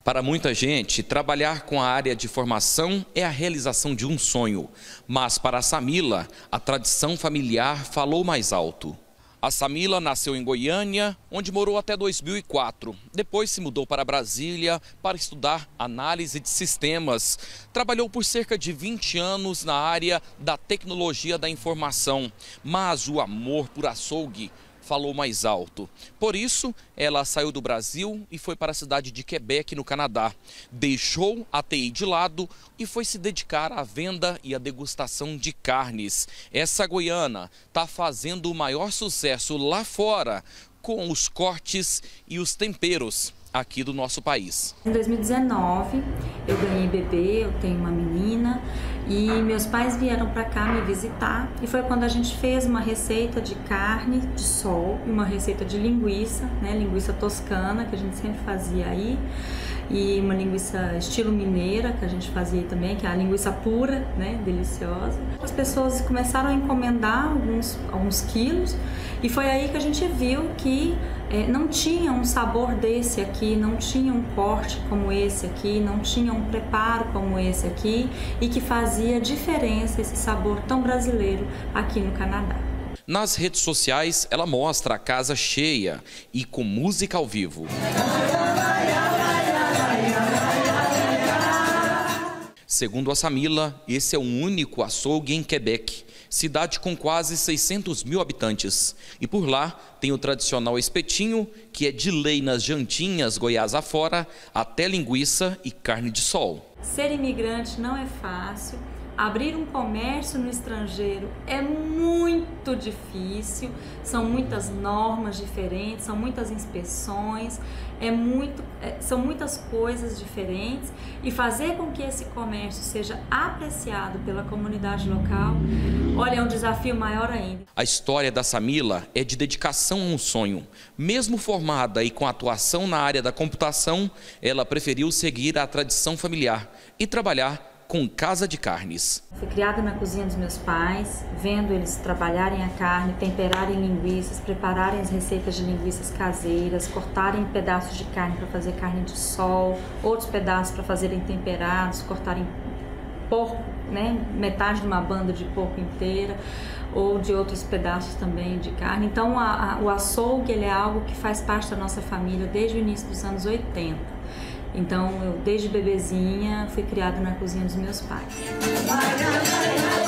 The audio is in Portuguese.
Para muita gente, trabalhar com a área de formação é a realização de um sonho. Mas para a Samila, a tradição familiar falou mais alto. A Samila nasceu em Goiânia, onde morou até 2004. Depois se mudou para Brasília para estudar análise de sistemas. Trabalhou por cerca de 20 anos na área da tecnologia da informação. Mas o amor por açougue falou mais alto. Por isso, ela saiu do Brasil e foi para a cidade de Quebec, no Canadá. Deixou a TI de lado e foi se dedicar à venda e à degustação de carnes. Essa goiana está fazendo o maior sucesso lá fora com os cortes e os temperos aqui do nosso país. Em 2019, eu ganhei bebê, eu tenho uma menina e meus pais vieram para cá me visitar e foi quando a gente fez uma receita de carne de sol e uma receita de linguiça, né, linguiça toscana, que a gente sempre fazia aí, e uma linguiça estilo mineira, que a gente fazia também, que é a linguiça pura, né, deliciosa. As pessoas começaram a encomendar alguns quilos e foi aí que a gente viu que não tinha um sabor desse aqui, não tinha um corte como esse aqui, não tinha um preparo como esse aqui e que fazia diferença esse sabor tão brasileiro aqui no Canadá. Nas redes sociais, ela mostra a casa cheia e com música ao vivo. Segundo a Samila, esse é o único açougue em Quebec, cidade com quase 600 mil habitantes. E por lá tem o tradicional espetinho, que é de lei nas jantinhas Goiás afora, até linguiça e carne de sol. Ser imigrante não é fácil. Abrir um comércio no estrangeiro é muito difícil, são muitas normas diferentes, são muitas inspeções, são muitas coisas diferentes e fazer com que esse comércio seja apreciado pela comunidade local, olha, é um desafio maior ainda. A história da Samila é de dedicação a um sonho. Mesmo formada e com atuação na área da computação, ela preferiu seguir a tradição familiar e trabalhar com casa de carnes. Fui criada na cozinha dos meus pais, vendo eles trabalharem a carne, temperarem linguiças, prepararem as receitas de linguiças caseiras, cortarem pedaços de carne para fazer carne de sol, outros pedaços para fazerem temperados, cortarem porco, né, metade de uma banda de porco inteira, ou de outros pedaços também de carne. Então o açougue ele é algo que faz parte da nossa família desde o início dos anos 80. Então, eu desde bebezinha fui criada na cozinha dos meus pais.